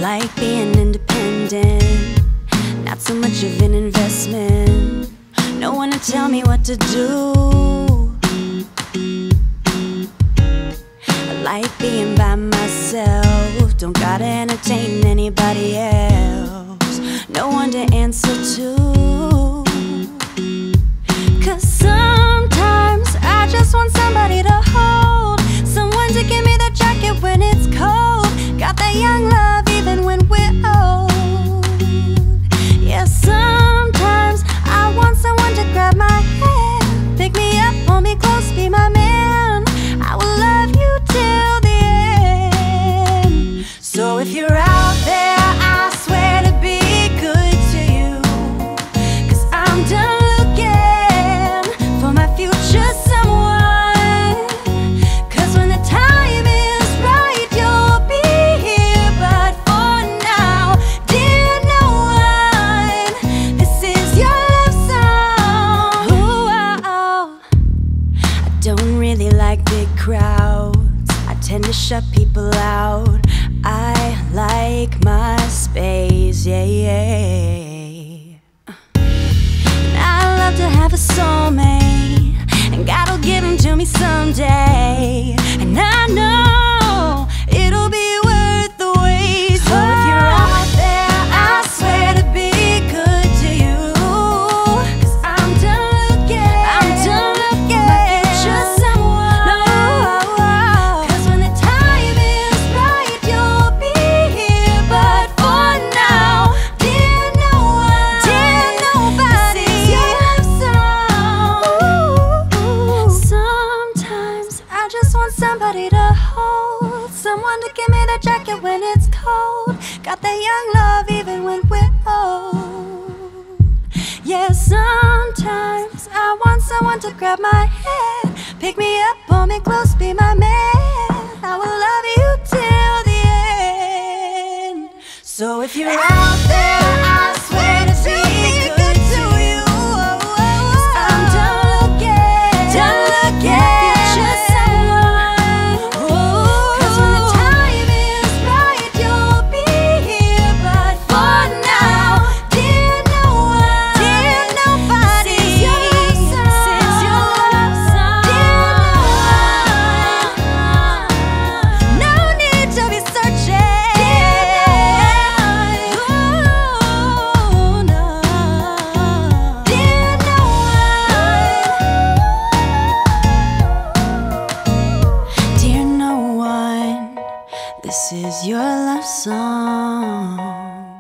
like being independent, not so much of an investment. No one to tell me what to do. I like being by myself, don't gotta entertain anybody else. No one to answer to. 'Cause sometimes I just want somebody to hold, someone to give me the jacket when it's cold. Got that young love even when we're old. Yeah, sometimes I want someone to grab my hand, pick me up, hold me close, be my man. I will love you till the end. So if you're out there, I swear to be good to you, 'cause I'm done looking for my future someone. 'Cause when the time is right, you'll be here. But for now, dear no one, this is your love song. Ooh, oh. I don't really like big crowds, I tend to shut people out. I like my space, yeah, yeah. And I love to have a soulmate, and God will give him to me someday. And I know it'll be worth the wait. So if you're out there, I swear to be good to you, 'cause I'm done looking for my future someone. No, 'cause when the time is right, you'll be here. But for now, dear no one, dear nobody, this is your love song. Sometimes I just want somebody to hold, someone to give me the jacket when it's cold. Got that young love even when we're old. Yeah, sometimes I want someone to grab my hand, pick me up, pull me close, be my man. I will love you till the end. So if you're out there, I swear to be good to you, 'cause I'm done looking for my future someone. 'Cause when the time is right, you'll be here. But for now, dear no one, dear nobody, this is your love song. Dear no one, no need to be searching. Ooh, no. Dear no one, dear no one, this is your love song.